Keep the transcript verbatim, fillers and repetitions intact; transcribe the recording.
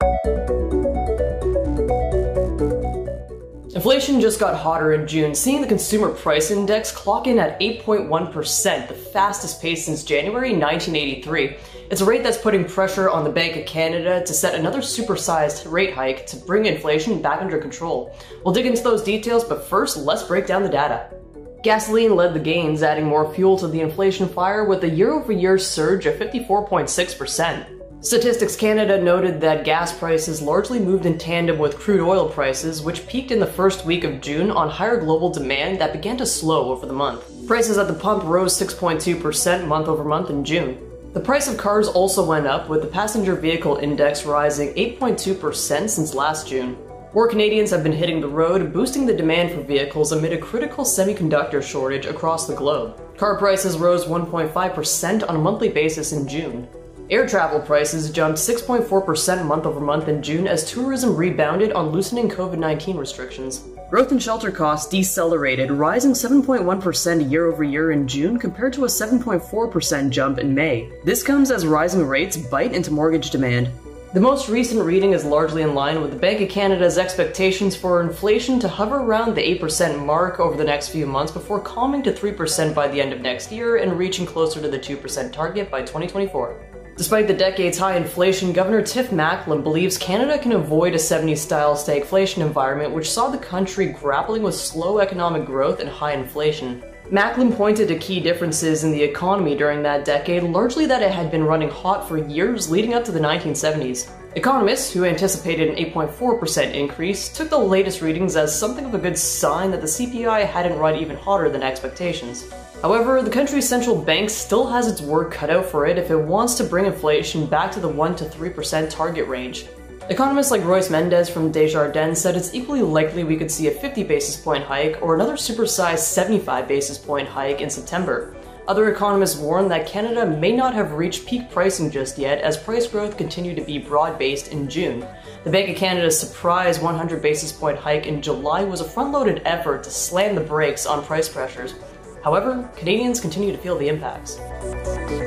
Inflation just got hotter in June, seeing the consumer price index clock in at eight point one percent, the fastest pace since January nineteen eighty-three. It's a rate that's putting pressure on the Bank of Canada to set another supersized rate hike to bring inflation back under control. We'll dig into those details, but first, let's break down the data. Gasoline led the gains, adding more fuel to the inflation fire with a year-over-year surge of fifty-four point six percent. Statistics Canada noted that gas prices largely moved in tandem with crude oil prices, which peaked in the first week of June on higher global demand that began to slow over the month. Prices at the pump rose six point two percent month over month in June. The price of cars also went up, with the passenger vehicle index rising eight point two percent since last June. More Canadians have been hitting the road, boosting the demand for vehicles amid a critical semiconductor shortage across the globe. Car prices rose one point five percent on a monthly basis in June. Air travel prices jumped six point four percent month over month in June as tourism rebounded on loosening COVID nineteen restrictions. Growth in shelter costs decelerated, rising seven point one percent year over year in June compared to a seven point four percent jump in May. This comes as rising rates bite into mortgage demand. The most recent reading is largely in line with the Bank of Canada's expectations for inflation to hover around the eight percent mark over the next few months before calming to three percent by the end of next year and reaching closer to the two percent target by twenty twenty-four. Despite the decades-high inflation, Governor Tiff Macklem believes Canada can avoid a seventies-style stagflation environment which saw the country grappling with slow economic growth and high inflation. Macklem pointed to key differences in the economy during that decade, largely that it had been running hot for years leading up to the nineteen seventies. Economists, who anticipated an eight point four percent increase, took the latest readings as something of a good sign that the C P I hadn't run even hotter than expectations. However, the country's central bank still has its work cut out for it if it wants to bring inflation back to the one to three percent target range. Economists like Royce Mendez from Desjardins said it's equally likely we could see a fifty basis point hike or another supersized seventy-five basis point hike in September. Other economists warn that Canada may not have reached peak pricing just yet as price growth continued to be broad-based in June. The Bank of Canada's surprise one hundred basis point hike in July was a front-loaded effort to slam the brakes on price pressures. However, Canadians continue to feel the impacts.